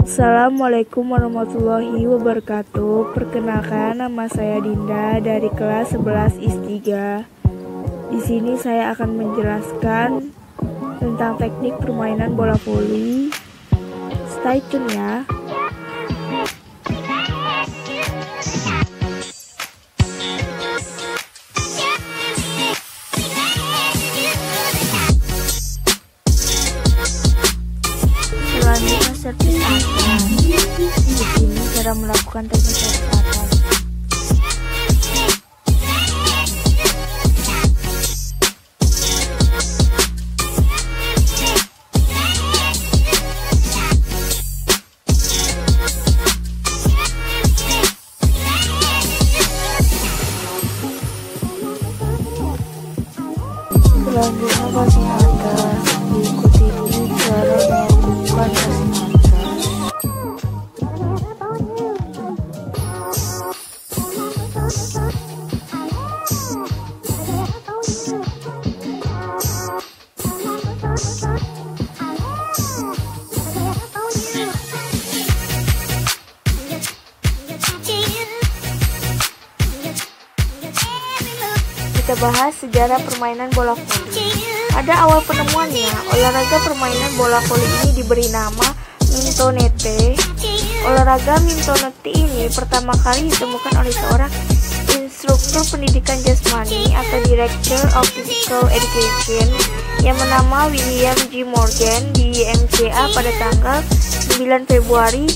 Assalamualaikum warahmatullahi wabarakatuh. Perkenalkan, nama saya Dinda dari kelas 11 IS 3. Di sini saya akan menjelaskan tentang teknik permainan bola voli. Stay tune ya. Selanjutnya servis atas. Di sini cara melakukan teknik servis atas. Selanjutnya passing atas. Diikuti cara melakukan passing atas. Kita bahas sejarah permainan bola voli. Pada awal penemuannya, olahraga permainan bola voli ini diberi nama mintonete. Olahraga mintonete ini pertama kali ditemukan oleh seorang instruktur pendidikan jasmani atau Director of Physical Education yang bernama William G. Morgan di MCA pada tanggal 9 Februari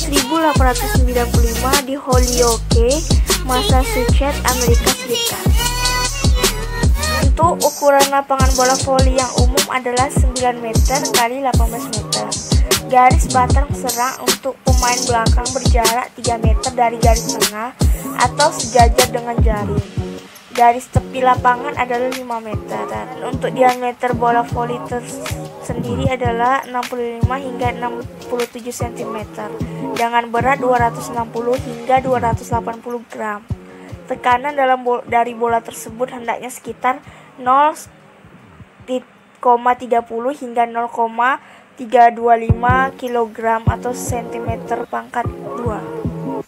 1895 di Holyoke, Massachusetts, Amerika Serikat. Untuk ukuran lapangan bola voli yang umum adalah 9 meter x 18 meter. Garis batang serang untuk pemain belakang berjarak 3 meter dari garis tengah atau sejajar dengan jaring. Garis tepi lapangan adalah 5 meter. Dan untuk diameter bola voli sendiri adalah 65 hingga 67 cm dengan berat 260 hingga 280 gram. Tekanan dari bola tersebut hendaknya sekitar 0,30 hingga 0,325 kg atau cm pangkat 2.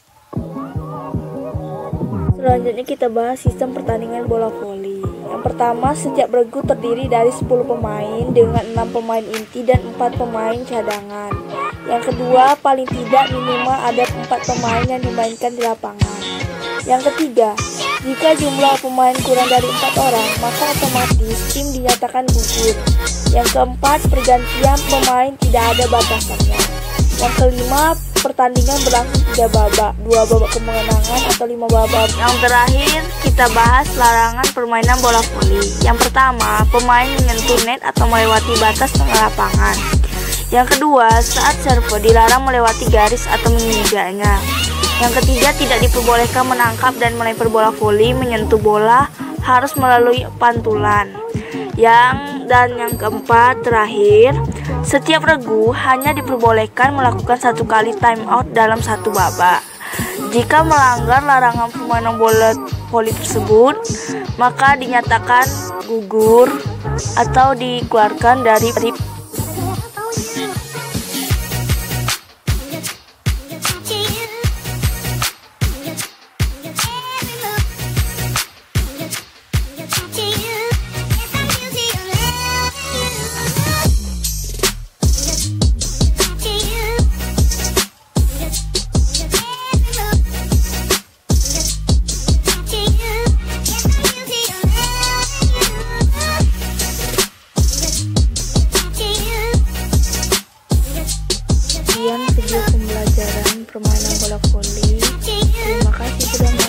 Selanjutnya kita bahas sistem pertandingan bola voli. Yang pertama, setiap regu terdiri dari 10 pemain dengan 6 pemain inti dan 4 pemain cadangan. Yang kedua, paling tidak minimal ada 4 pemain yang dimainkan di lapangan. Yang ketiga, jika jumlah pemain kurang dari 4 orang, maka otomatis tim dinyatakan gugur. Yang keempat, pergantian pemain tidak ada batasannya. Yang kelima, pertandingan berlangsung 3 babak, 2 babak kemenangan atau 5 babak. Yang terakhir, kita bahas larangan permainan bola voli. Yang pertama, pemain menyentuh net atau melewati batas tengah lapangan. Yang kedua, saat serve dilarang melewati garis atau menginjaknya. Yang ketiga, tidak diperbolehkan menangkap dan melempar bola voli, menyentuh bola harus melalui pantulan. Yang keempat, terakhir, setiap regu hanya diperbolehkan melakukan 1 kali time out dalam 1 babak. Jika melanggar larangan permainan bola voli tersebut, maka dinyatakan gugur atau dikeluarkan dari video pembelajaran permainan bola voli. Terima kasih sudah